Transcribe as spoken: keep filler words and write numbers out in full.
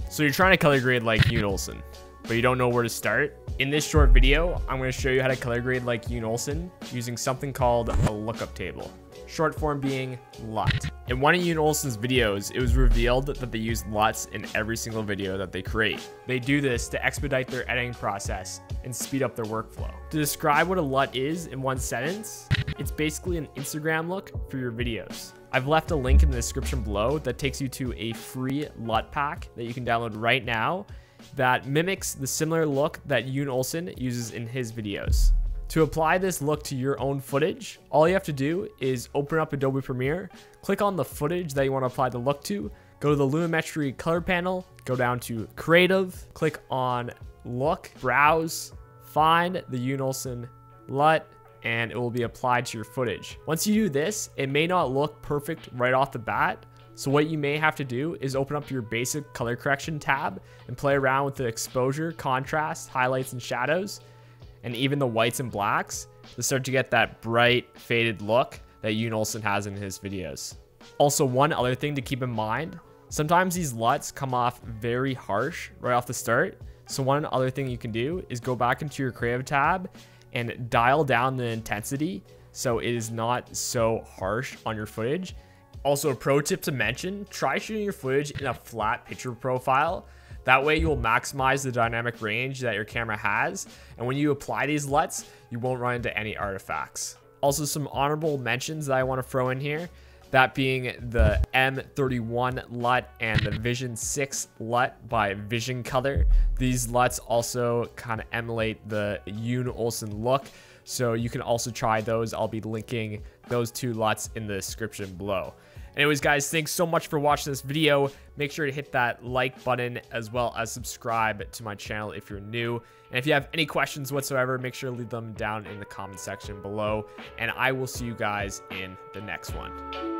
So you're trying to color grade like Jon Olsson, but you don't know where to start? In this short video, I'm going to show you how to color grade like Jon Olsson using something called a lookup table, short form being L U T. In one of Jon Olsson's videos, it was revealed that they use L U Ts in every single video that they create. They do this to expedite their editing process and speed up their workflow. To describe what a L U T is in one sentence, it's basically an Instagram look for your videos. I've left a link in the description below that takes you to a free L U T pack that you can download right now that mimics the similar look that Jon Olsson uses in his videos. To apply this look to your own footage, all you have to do is open up Adobe Premiere, click on the footage that you want to apply the look to, go to the Lumimetry color panel, go down to Creative, click on Look, Browse, find the Jon Olsson L U T, and it will be applied to your footage. Once you do this, it may not look perfect right off the bat, so what you may have to do is open up your basic color correction tab and play around with the exposure, contrast, highlights, and shadows, and even the whites and blacks to start to get that bright, faded look that Jon Olsson has in his videos. Also, one other thing to keep in mind, sometimes these L U Ts come off very harsh right off the start. So one other thing you can do is go back into your creative tab and dial down the intensity so it is not so harsh on your footage. Also, a pro tip to mention, try shooting your footage in a flat picture profile. That way you'll maximize the dynamic range that your camera has. And when you apply these L U Ts, you won't run into any artifacts. Also, some honorable mentions that I want to throw in here, that being the M thirty-one L U T and the Vision six L U T by Vision Color. These L U Ts also kind of emulate the Jon Olsson look, so you can also try those. I'll be linking those two L U Ts in the description below. Anyways, guys, thanks so much for watching this video. Make sure to hit that like button as well as subscribe to my channel if you're new. And if you have any questions whatsoever, make sure to leave them down in the comment section below. And I will see you guys in the next one.